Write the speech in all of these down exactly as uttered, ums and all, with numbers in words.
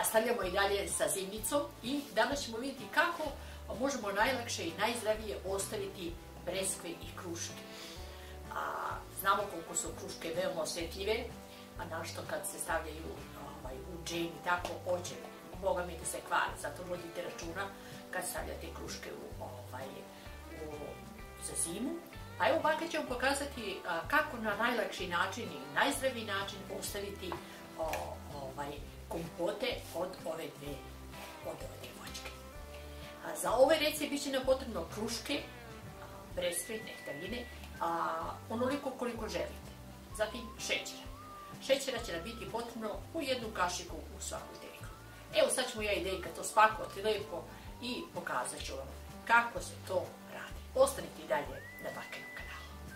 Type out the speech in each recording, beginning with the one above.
nastavljamo i dalje sa zimnicom i danas ćemo vidjeti kako možemo najlakše i najzdravije ostaviti breskve i kruške. A, znamo koliko su kruške veoma osjetljive, a našto kad se stavljaju ovaj, u džem i tako, ođe, boga mi da se kvari, zato vodite računa kad stavljate kruške u, ovaj, u, za zimu. A evo ovako ćemo pokazati a, kako na najlakši način i najzdraviji način ostaviti o, ovaj, kompote od ove dve, od ove dve voćke. A, za ovaj recept bit će nam potrebno kruške, breskve, nektarine, a, onoliko koliko želite. Zatim šećera. Šećera će nam biti potrebno u jednu kašiku u svaku teglu. Evo sad ćemo ja i Dejka to spakovati lepo i pokazat ću vam kako se to radi. Ostanite i dalje na Bakinom kanalu.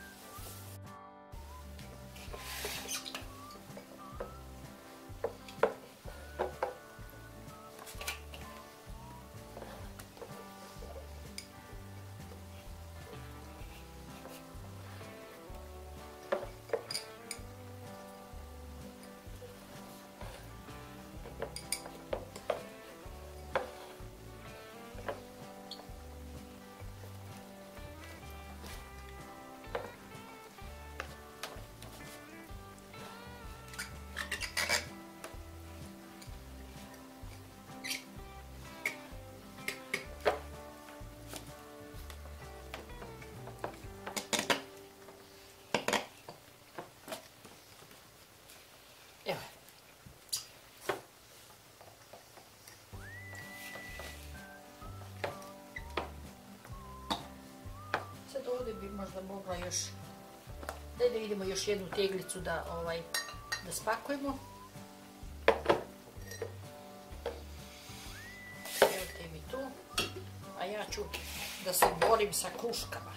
Evo. Sad ovdje bi možda mogla još, daj da vidimo još jednu teglicu da, ovaj, da spakujemo. Evo te mi tu, a ja ću da se borim sa kruškama.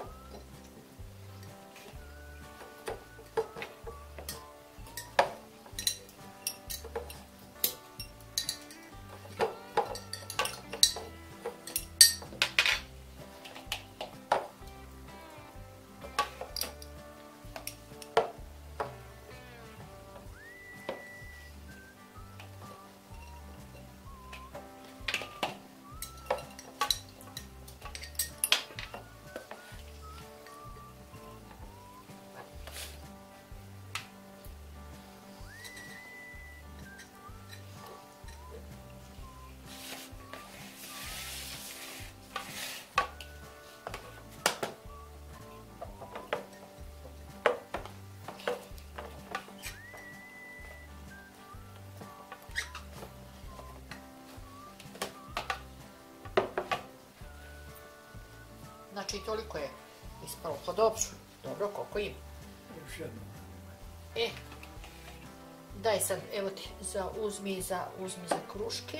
Znači toliko je ispalo, pa dobro, dobro koliko ima. Još jedno. E, daj sad, evo ti, za, uzmi, za, uzmi za kruške.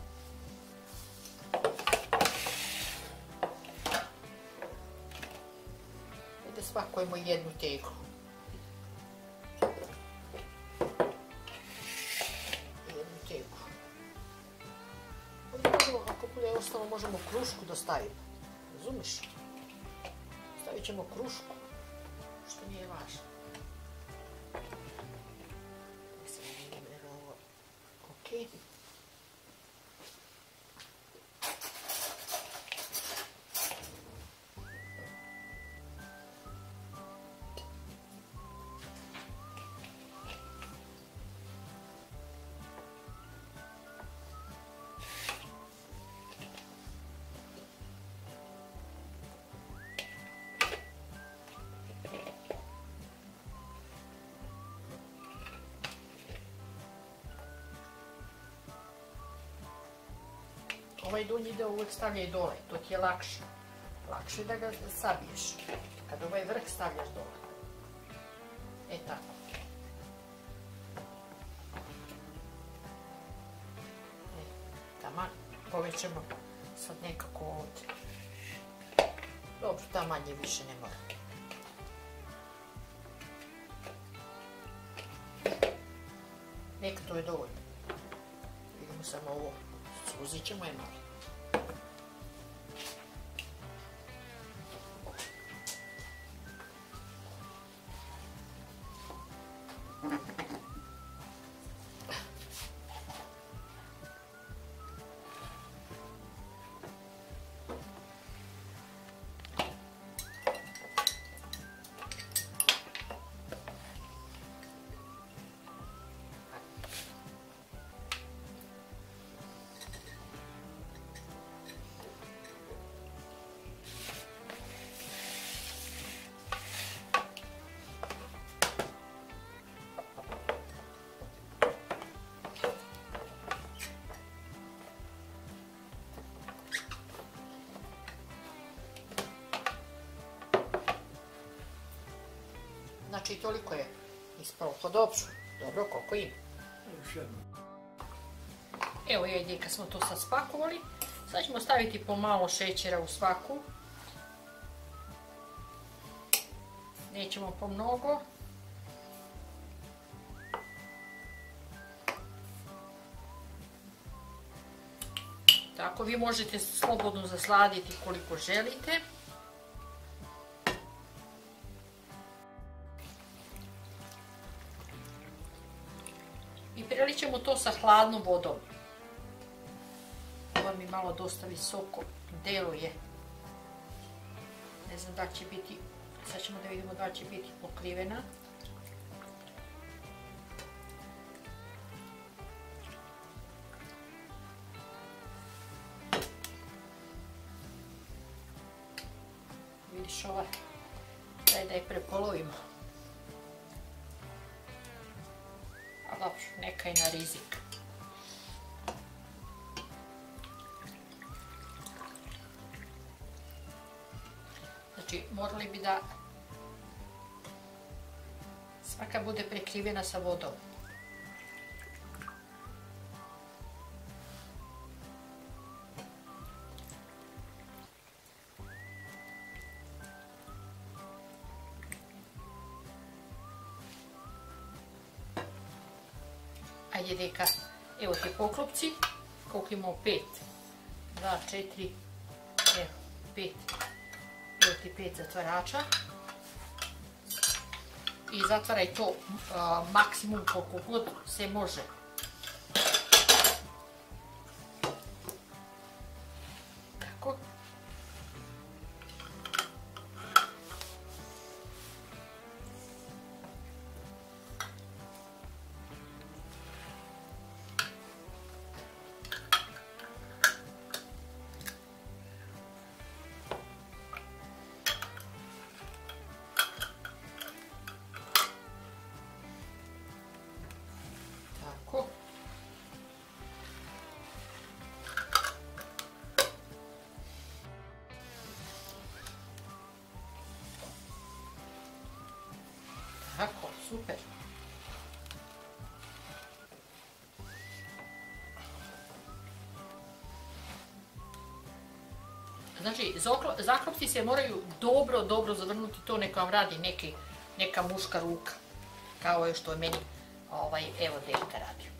I da spakujemo jednu teglu. Jednu teglu. Ovdje možemo, ako bude ostalo, možemo krušku da stavimo. Razumiš? Stavit ćemo krušku, što nije važno. Mislim da je ovo ok. Ovaj donji deo uvijek stavljaj dole, to ti je lakše. Lakše da ga sabiješ. Kad ovaj vrh stavljaš dole. E tako. E, taman, povećamo sad nekako ovdje. Dobro, tam manje više ne mora. Neka to je dovoljno. Vidimo samo ovo. Suzit ćemo je malo. Znači toliko je ispalo to dobro. Dobro, koliko ima. Evo je kad smo to sad spakovali. Sad ćemo staviti pomalo šećera u svaku. Nećemo pomnogo. Tako, vi možete slobodno zasladiti koliko želite. I prelit ćemo to sa hladnom vodom. Ovo mi malo dosta visoko deluje. Ne znam da će biti, sad ćemo da vidimo da će biti pokrivena. Vidiš ova, daj da je prepolovimo. A dobro, neka je na rizik. Znači, morali bi da svaka bude prekrivena sa vodom. Ajde deka, evo ti poklopci, koliko imamo pet, dva, četiri, evo, pet, evo ti pet zatvarača i zatvaraj to maksimum koliko god se može. Tako. Tako, super. Znači, zaklopci se moraju dobro, dobro zavrnuti, to neka vam radi neki, neka muška ruka, kao je što je meni, ovaj, evo Delta radio.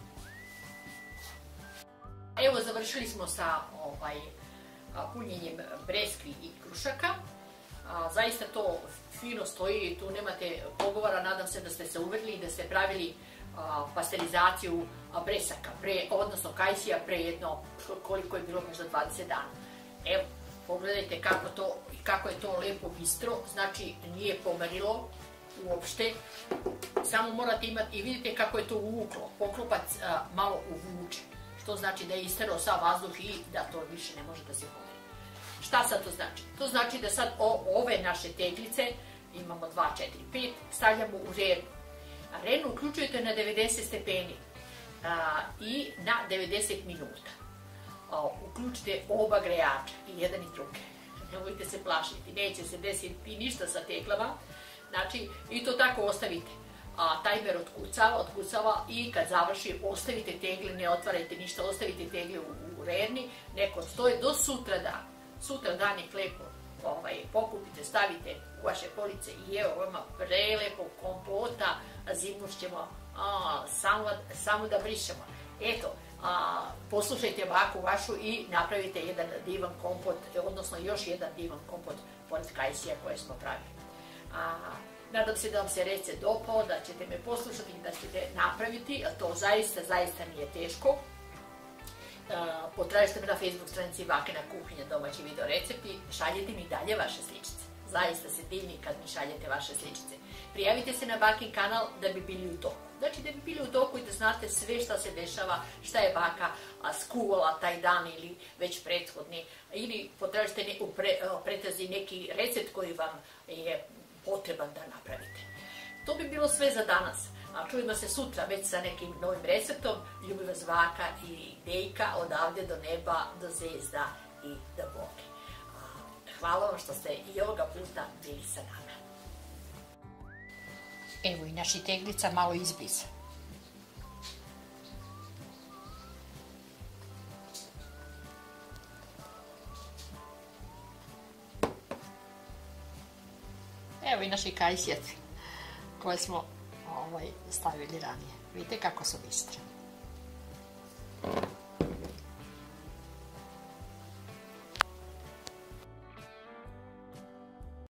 Evo, završili smo sa ovaj, punjenjem breskvi i krušaka. A, zaista to fino stoji i tu nemate pogovora, nadam se da ste se uverili i da ste pravili a, pasterizaciju a, bresaka, pre, odnosno kajsija pre jedno, koliko je bilo, možda dvadeset dana. Evo, pogledajte kako, to, kako je to lepo bistro, znači nije pomerilo uopšte, samo morate imati i vidite kako je to uvuklo, poklopac a, malo uvuče, što znači da je isterao sav vazduh i da to više ne može da se pomeri. Šta sad to znači? To znači da sad o, ove naše teglice, imamo dva, četiri, pet, stavljamo u renu. A renu uključujete na devedeset stepeni a, i na devedeset minuta. A, uključite oba grejača, i jedan i drugi. Nemojte se plašiti, neće se desiti ništa sa teglama. Znači, i to tako ostavite. A, tajmer otkucava, otkucava i kad završi ostavite tegle, ne otvarajte ništa, ostavite tegle u, u reni, neko stoje do sutra dana. Sutra dan je lepo ovaj, pokupite, stavite u vaše police i evo vama prelepo kompota, zimušćemo samo, samo da brišemo. Eto, a, poslušajte baku vašu i napravite jedan divan kompot, odnosno još jedan divan kompot pored kajsija koje smo pravili. A, nadam se da vam se recept dopao, da ćete me poslušati i da ćete napraviti, a to zaista, zaista nije teško. Uh, potražite me na Facebook stranici Bakina kuhinja domaći video recepti, šaljite mi dalje vaše sličice. Zaista se divni kad mi šaljete vaše sličice. Prijavite se na Bakin kanal da bi bili u toku. Znači da bi bili u toku i da znate sve šta se dešava, šta je baka skuvala taj dan ili već prethodni. Ili potražite ne, u pre, pretrazi neki recept koji vam je potreban da napravite. To bi bilo sve za danas. A čujemo se sutra već sa nekim novim receptom. Ljubi vas baka i Dejka odavde do neba, do zvezda i do Boga. Hvala vam što ste i ovoga puta bili sa nama. Evo i naši teglica malo izbliza. Evo i naši kajsjeci koje smo ovaj, stavili ranije. Vidite kako su bistre.